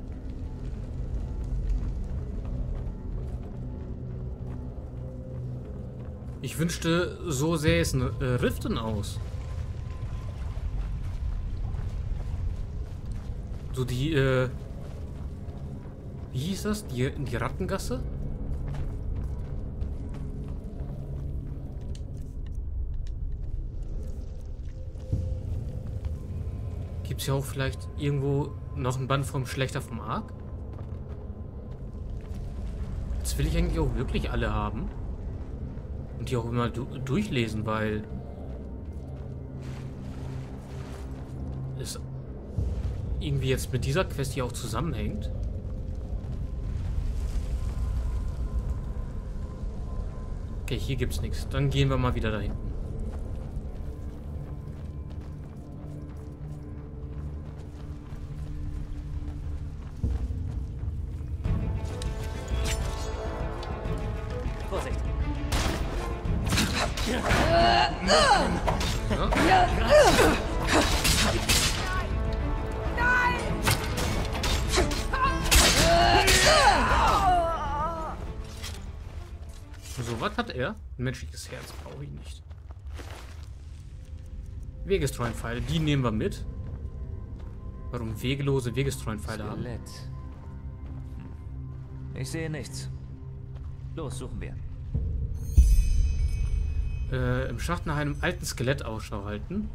Ich wünschte, so sähe es in Riften aus. So die, wie hieß das? Die Rattengasse? Gibt es ja auch vielleicht irgendwo noch ein Band vom Schlechter vom Ark? Das will ich eigentlich auch wirklich alle haben. Und die auch immer durchlesen, weil es irgendwie jetzt mit dieser Quest hier auch zusammenhängt. Okay, hier gibt's nichts. Dann gehen wir mal wieder da hinten. Vorsicht. Ja. So, was hat er? Ein menschliches Herz brauche ich nicht. Wegestreuen-Pfeile, die nehmen wir mit. Warum wegelose Wegestreuen-Pfeile haben? Skelett. Ich sehe nichts. Los, suchen wir. Im Schacht nach einem alten Skelett Ausschau halten.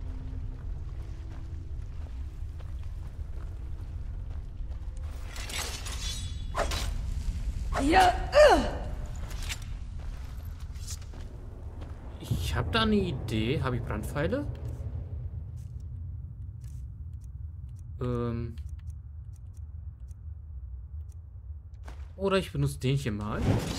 Ja. Ich habe da eine Idee. Habe ich Brandpfeile? Oder ich benutze den hier mal.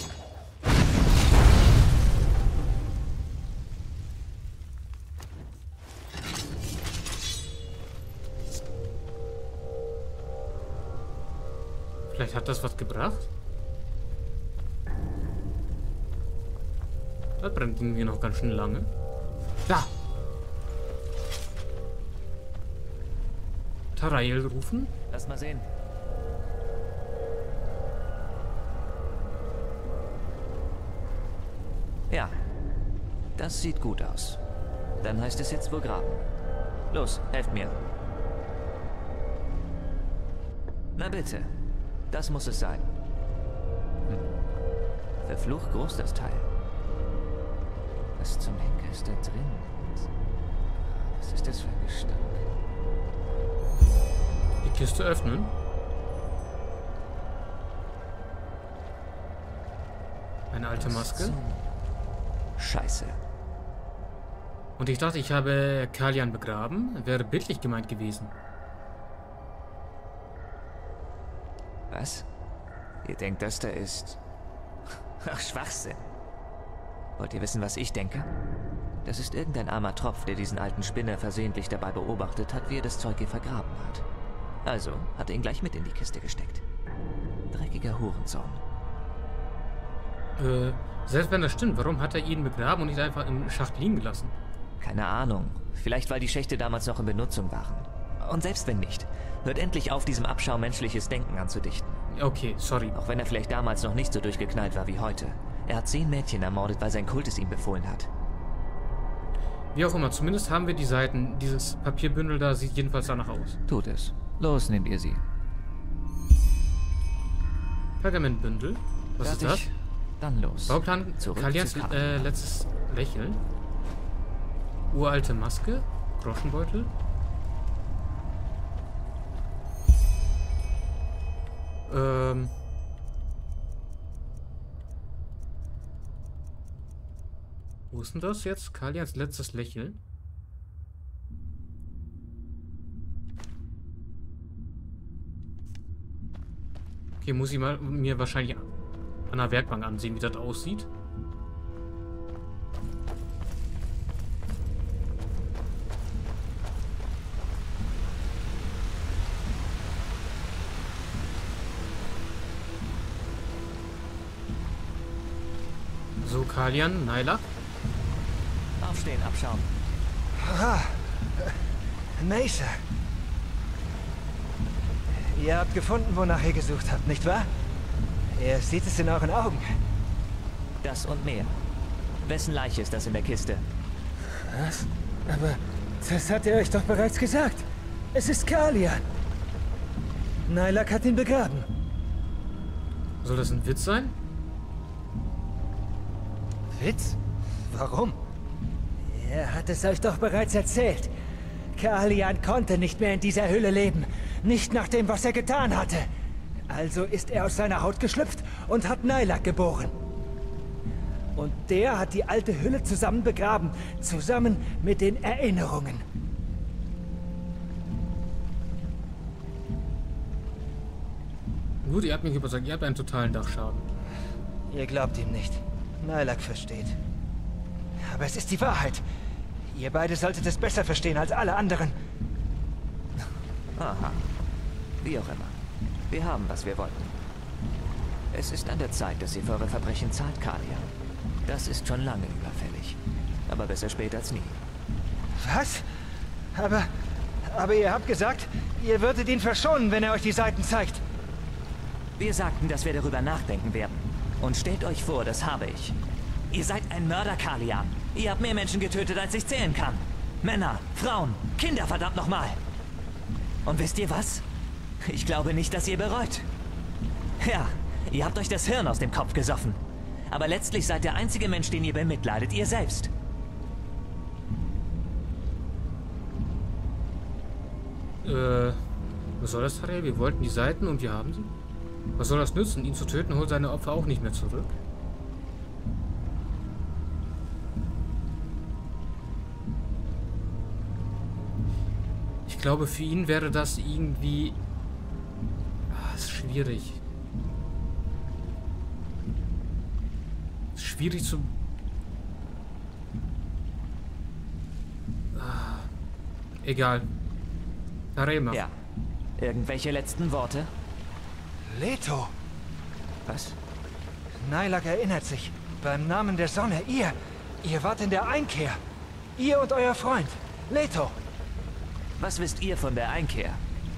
Vielleicht hat das was gebracht. Das brennt irgendwie noch ganz schön lange. Da! Tarael rufen. Lass mal sehen. Ja, das sieht gut aus. Dann heißt es jetzt wohl graben. Los, helft mir. Na bitte, das muss es sein. Verflucht groß das Teil. Was zum Henker ist da drin? Was ist das für ein Gestank? Die Kiste öffnen. Eine alte Maske. Scheiße. Und ich dachte, ich habe Kalian begraben. Wäre bildlich gemeint gewesen. Was? Ihr denkt, das da ist... Ach, Schwachsinn. Wollt ihr wissen, was ich denke? Das ist irgendein armer Tropf, der diesen alten Spinner versehentlich dabei beobachtet hat, wie er das Zeug hier vergraben hat. Also hat er ihn gleich mit in die Kiste gesteckt. Dreckiger Hurensohn. Selbst wenn das stimmt, warum hat er ihn begraben und nicht einfach im Schacht liegen gelassen? Keine Ahnung. Vielleicht, weil die Schächte damals noch in Benutzung waren. Und selbst wenn nicht, hört endlich auf, diesem Abschau menschliches Denken anzudichten. Okay, sorry. Auch wenn er vielleicht damals noch nicht so durchgeknallt war wie heute. Er hat 10 Mädchen ermordet, weil sein Kult es ihm befohlen hat. Wie auch immer, zumindest haben wir die Seiten. Dieses Papierbündel da sieht jedenfalls danach aus. Tut es. Los, nehmt ihr sie. Pergamentbündel. Was Fertig? ist das? Dann los. Bauplan Zurück Kalians zu Kalian. letztes Lächeln. Uralte Maske. Groschenbeutel. Wo ist denn das jetzt? Kalians letztes Lächeln. Okay, muss ich mal mir wahrscheinlich an der Werkbank ansehen, wie das aussieht. So, Kalian, Nailak. Aufstehen, abschauen. Aha. Mesa. Ihr habt gefunden, wonach ihr gesucht habt, nicht wahr? Er sieht es in euren Augen. Das und mehr. Wessen Leiche ist das in der Kiste? Was? Aber das hat er euch doch bereits gesagt. Es ist Kalian. Nailak hat ihn begraben. Soll das ein Witz sein? Witz? Warum? Er hat es euch doch bereits erzählt. Kalian konnte nicht mehr in dieser Hülle leben. Nicht nach dem, was er getan hatte. Also ist er aus seiner Haut geschlüpft und hat Nailak geboren. Und der hat die alte Hülle zusammen begraben. Zusammen mit den Erinnerungen. Gut, ihr habt mich überzeugt, ihr habt einen totalen Dachschaden. Ihr glaubt ihm nicht. Nailak versteht. Aber es ist die Wahrheit. Ihr beide solltet es besser verstehen als alle anderen. Aha. Wie auch immer. Wir haben, was wir wollten. Es ist an der Zeit, dass ihr für eure Verbrechen zahlt, Kalian. Das ist schon lange überfällig. Aber besser spät als nie. Was? Aber ihr habt gesagt, ihr würdet ihn verschonen, wenn er euch die Seiten zeigt. Wir sagten, dass wir darüber nachdenken werden. Und stellt euch vor, das habe ich. Ihr seid ein Mörder, Kalian. Ihr habt mehr Menschen getötet, als ich zählen kann. Männer, Frauen, Kinder, verdammt nochmal. Und wisst ihr was? Ich glaube nicht, dass ihr bereut. Ja, ihr habt euch das Hirn aus dem Kopf gesoffen. Aber letztlich seid der einzige Mensch, den ihr bemitleidet, ihr selbst. Was soll das, Tariel? Wir wollten die Seiten und wir haben sie. Was soll das nützen? Ihn zu töten holt seine Opfer auch nicht mehr zurück. Ich glaube, für ihn wäre das irgendwie... ist schwierig. Ist schwierig zu... Egal. Tarema. Ja. Irgendwelche letzten Worte? Leto! Was? Nailak erinnert sich. Beim Namen der Sonne, ihr wart in der Einkehr. Ihr und euer Freund, Leto. Was wisst ihr von der Einkehr?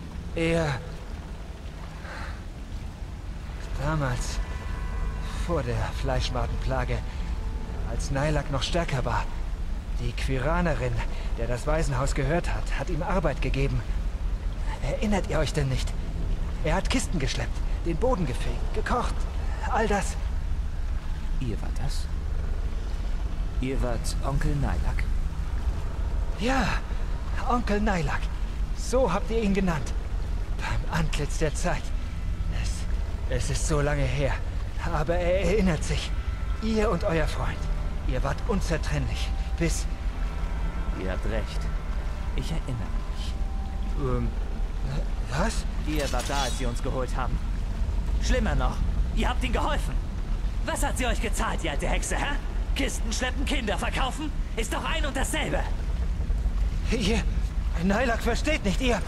Damals, vor der Fleischmadenplage, als Nailak noch stärker war, die Quiranerin, der das Waisenhaus gehört hat, hat ihm Arbeit gegeben. Erinnert ihr euch denn nicht? Er hat Kisten geschleppt, den Boden gefegt, gekocht, all das. Ihr wart das? Ihr wart Onkel Nailak? Ja, Onkel Nailak. So habt ihr ihn genannt. Beim Antlitz der Zeit. Es ist so lange her. Aber er erinnert sich. Ihr und euer Freund. Ihr wart unzertrennlich. Bis... Ihr habt recht. Ich erinnere mich. Was? Ihr wart da, als sie uns geholt haben. Schlimmer noch, ihr habt ihnen geholfen. Was hat sie euch gezahlt, die alte Hexe, hä? Kisten schleppen, Kinder verkaufen? Ist doch ein und dasselbe. Ihr... Nailak versteht nicht, ihr...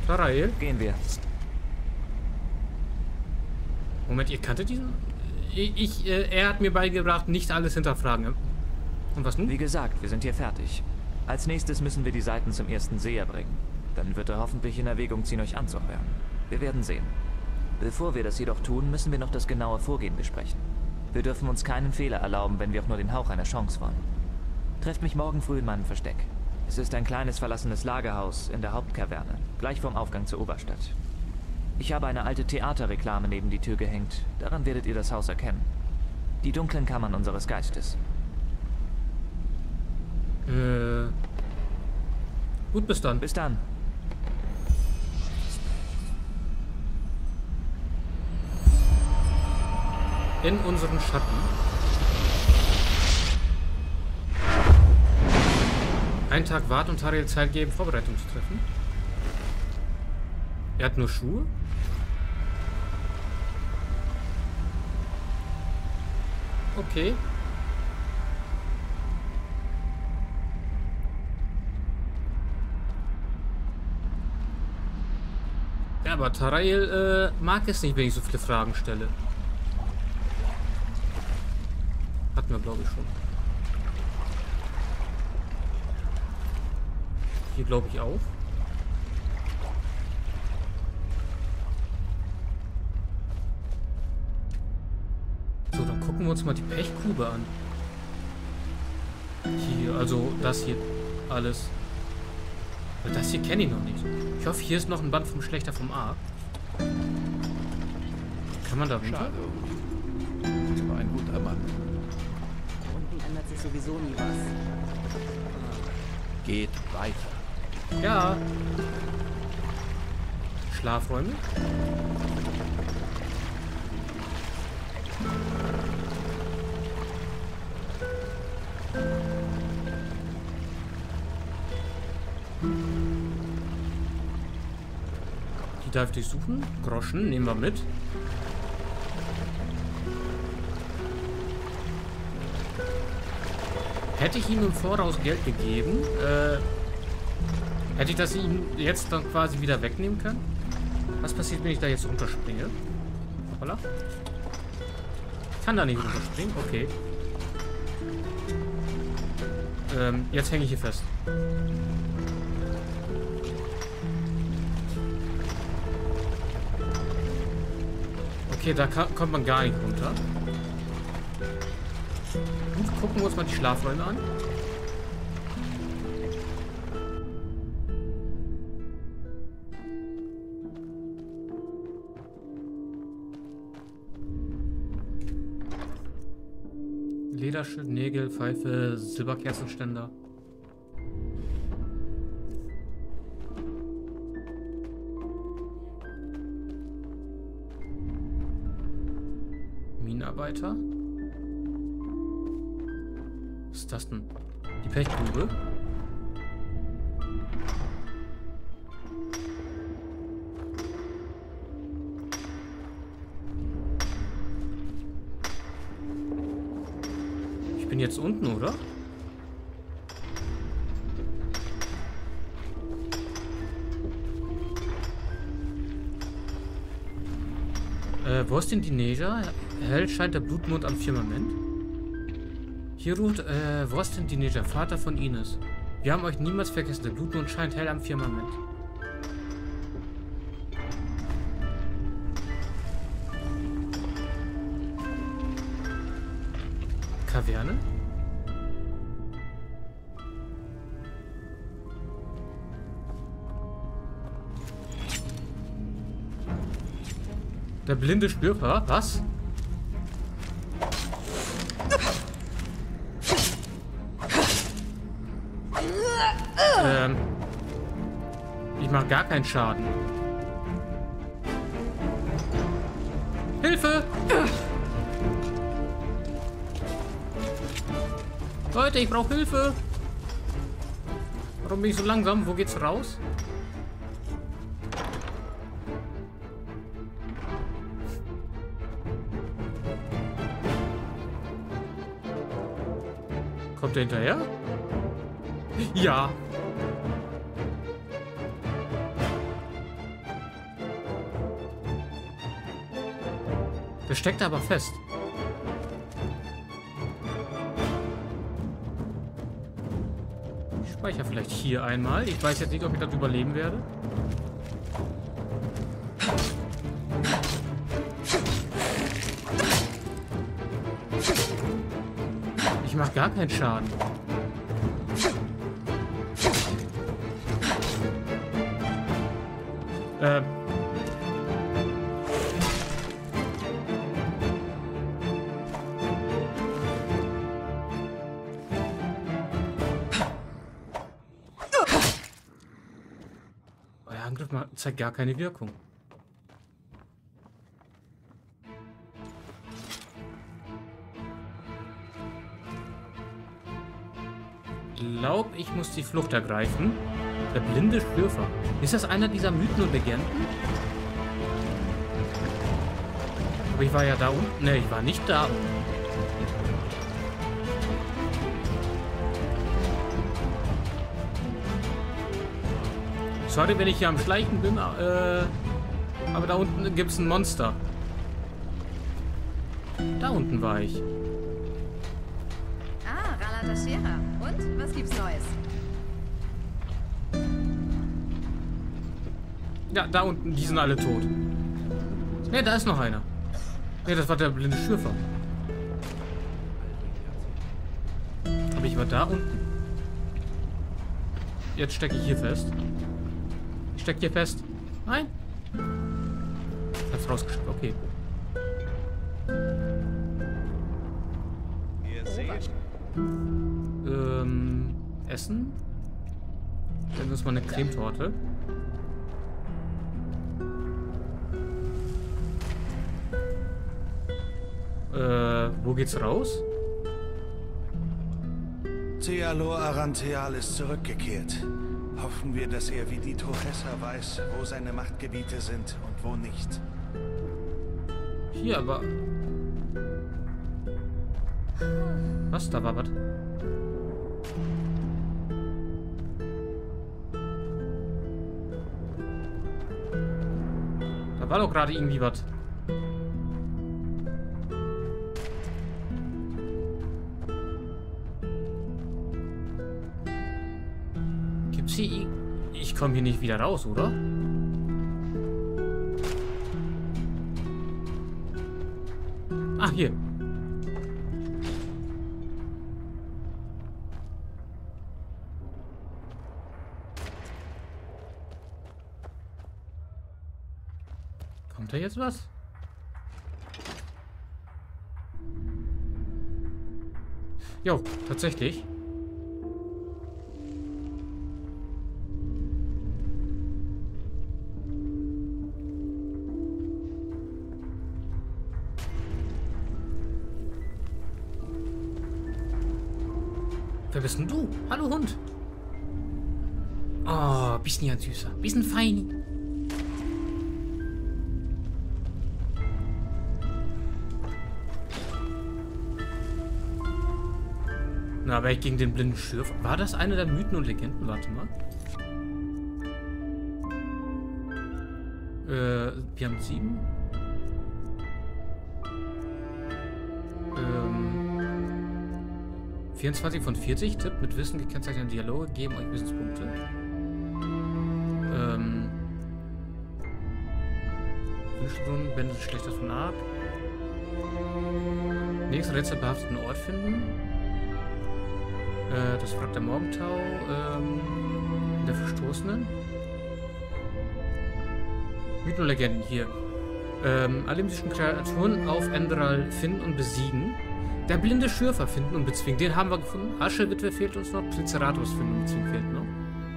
Tarael? Gehen wir. Moment, ihr kanntet diesen? Er hat mir beigebracht, nicht alles hinterfragen. Und was nun? Wie gesagt, wir sind hier fertig. Als nächstes müssen wir die Seiten zum ersten Seher bringen. Dann wird er hoffentlich in Erwägung ziehen, euch anzuheuern. Wir werden sehen. Bevor wir das jedoch tun, müssen wir noch das genaue Vorgehen besprechen. Wir dürfen uns keinen Fehler erlauben, wenn wir auch nur den Hauch einer Chance wollen. Trefft mich morgen früh in meinem Versteck. Es ist ein kleines verlassenes Lagerhaus in der Hauptkaverne, gleich vorm Aufgang zur Oberstadt. Ich habe eine alte Theaterreklame neben die Tür gehängt. Daran werdet ihr das Haus erkennen. Die dunklen Kammern unseres Geistes. Gut, bis dann. Bis dann. In unseren Schatten. Einen Tag warten und Tarael Zeit geben, Vorbereitung zu treffen. Er hat nur Schuhe. Okay. Ja, aber Tarael mag es nicht, wenn ich so viele Fragen stelle. Hatten wir, glaube ich, schon. Hier, glaube ich, auch. So, dann gucken wir uns mal die Pechgrube an. Hier, also das hier alles. Weil das hier kenne ich noch nicht. Ich hoffe, hier ist noch ein Band vom Schlechter vom Ark. Kann man da runter? Schade. Das war ein guter Mann. Unten ändert sich sowieso nie was. Geht weiter. Ja. Schlafräume. Die darf ich durchsuchen. Groschen nehmen wir mit. Hätte ich ihm im Voraus Geld gegeben, hätte ich das ihm jetzt dann quasi wieder wegnehmen können? Was passiert, wenn ich da jetzt runterspringe? Hoppala. Ich kann da nicht runterspringen? Okay. Jetzt hänge ich hier fest. Okay, da kommt man gar nicht runter. Gut, gucken wir uns mal die Schlafräume an. Lederschild, Nägel, Pfeife, Silberkerzenständer. Minenarbeiter. Was ist das denn? Die Pechgrube. Ich bin jetzt unten, oder? Wo ist denn die Neja? Hell scheint der Blutmond am Firmament. Hier ruht, wo ist denn die Neja? Vater von Ines. Wir haben euch niemals vergessen. Der Blutmond scheint hell am Firmament. Kaverne? Der blinde Spürper? Was? Ich mache gar keinen Schaden. Hilfe! Leute, ich brauche Hilfe! Warum bin ich so langsam? Wo geht's raus? Kommt er hinterher? Ja. Der steckt aber fest. Ich speichere vielleicht hier einmal. Ich weiß jetzt nicht, ob ich das überleben werde. Ich mache gar keinen Schaden. Euer Angriff zeigt gar keine Wirkung. Ich glaube, ich muss die Flucht ergreifen. Der blinde Schlürfer. Ist das einer dieser Mythen und Legenden? Aber ich war ja da unten. Ne, ich war nicht da unten. Sorry, wenn ich hier am Schleichen bin, aber da unten gibt es ein Monster. Da unten war ich. Ah, Ralata Shera. Und? Was gibt's Neues? Ja, da unten, die sind alle tot. Ne, da ist noch einer. Ne, das war der blinde Schürfer. Aber ich war da unten. Jetzt stecke ich hier fest. Ich stecke hier fest. Nein. Ich hab's rausgeschickt, okay. Ihr seht. Essen? Dann ist mal eine Cremetorte. Wo geht's raus? Tealor Arantheal ist zurückgekehrt. Hoffen wir, dass er wie die Tochessa weiß, wo seine Machtgebiete sind und wo nicht. Hier, aber... Was? Da war was. Da war doch gerade irgendwie was. Gibt's hier... Ich komme hier nicht wieder raus, oder? Ah, hier. Kommt da jetzt was? Jo, tatsächlich. Wer bist denn du? Hallo Hund. Oh, bisschen ja süßer. Bisschen feini. Na, aber ich gegen den blinden Schürfer. War das eine der Mythen und Legenden? Warte mal. Wir haben 7. 24 von 40. Tipp mit Wissen gekennzeichnete Dialoge geben euch Wissenspunkte. Wünschstunden, wendet schlechter von ab. Nächsten Rätsel behafteten Ort finden. Das fragt der Morgentau. Der Verstoßenen. Mythen und Legenden hier. Alle mystischen Kreaturen auf Enderal finden und besiegen. Der blinde Schürfer finden und bezwingen. Den haben wir gefunden. Aschewitwe fehlt uns noch. Triceratops finden und bezwingen fehlt noch.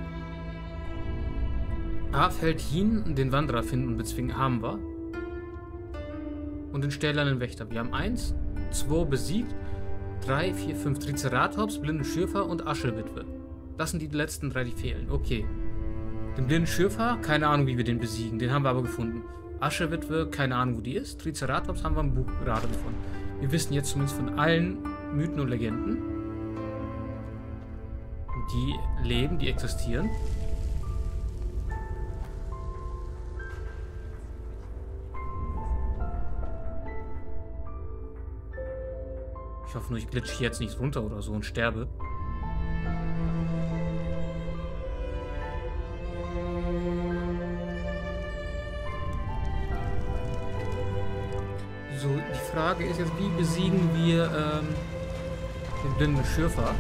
Felthin, den Wanderer finden und bezwingen haben wir. Und den stählernen Wächter. Wir haben 1, 2 besiegt. 3, 4, 5 Triceratops, blinden Schürfer und Aschewitwe. Das sind die letzten 3, die fehlen. Okay. Den blinden Schürfer, keine Ahnung, wie wir den besiegen. Den haben wir aber gefunden. Aschewitwe, keine Ahnung, wo die ist. Triceratops haben wir im Buch gerade gefunden. Wir wissen jetzt zumindest von allen Mythen und Legenden, die leben, die existieren. Ich hoffe nur, ich glitsche hier jetzt nicht runter oder so und sterbe. So, die Frage ist jetzt, wie besiegen wir den blinden Schürfer?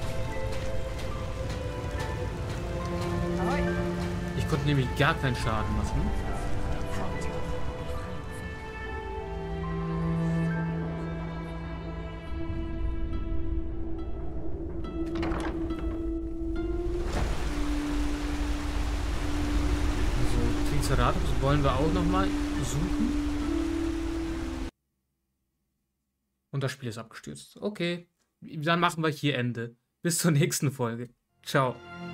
Ich konnte nämlich gar keinen Schaden machen. So, Triceratops wollen wir auch nochmal suchen. Und das Spiel ist abgestürzt. Okay, dann machen wir hier Ende. Bis zur nächsten Folge. Ciao.